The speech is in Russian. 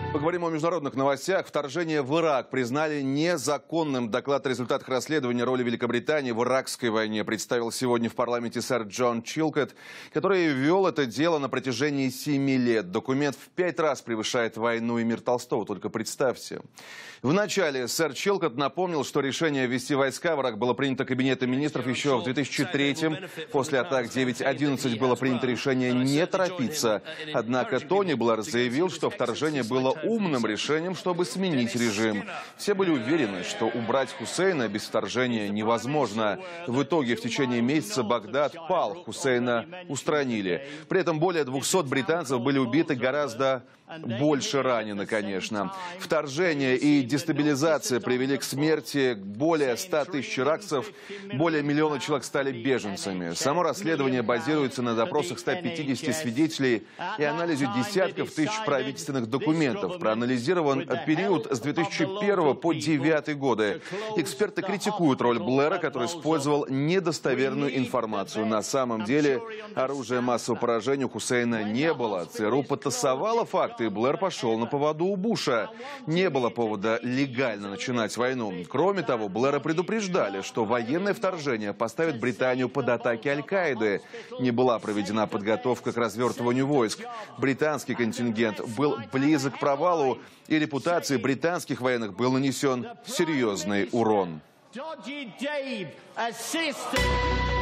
Поговорим о международных новостях. Вторжение в Ирак признали незаконным. Доклад о результатах расследования роли Великобритании в иракской войне представил сегодня в парламенте сэр Джон Чилкот, который вел это дело на протяжении 7 лет. Документ в 5 раз превышает «Войну и мир» Толстого, только представьте. Вначале сэр Чилкот напомнил, что решение ввести войска в Ирак было принято Кабинетом министров еще в 2003-м. После атак 9/11 было принято решение не торопиться. Однако Тони Блэр заявил, что вторжение было умным решением, чтобы сменить режим. Все были уверены, что убрать Хусейна без вторжения невозможно. В итоге в течение месяца Багдад пал, Хусейна устранили. При этом более 200 британцев были убиты, гораздо больше ранены, конечно. Вторжение и дестабилизация привели к смерти более 100 тысяч иракцев, более миллиона человек стали беженцами. Само расследование базируется на допросах 150 свидетелей и анализе десятков тысяч правительственных документов. Проанализирован период с 2001 по 2009 годы. Эксперты критикуют роль Блэра, который использовал недостоверную информацию. На самом деле оружия массового поражения у Хусейна не было. ЦРУ потасовало факты, и Блэр пошел на поводу у Буша. Не было повода легально начинать войну. Кроме того, Блэра предупреждали, что военное вторжение поставит Британию под атаки Аль-Каиды. Не была проведена подготовка к развертыванию войск. Британский контингент был близок к провалу, и репутации британских военных был нанесен серьезный урон.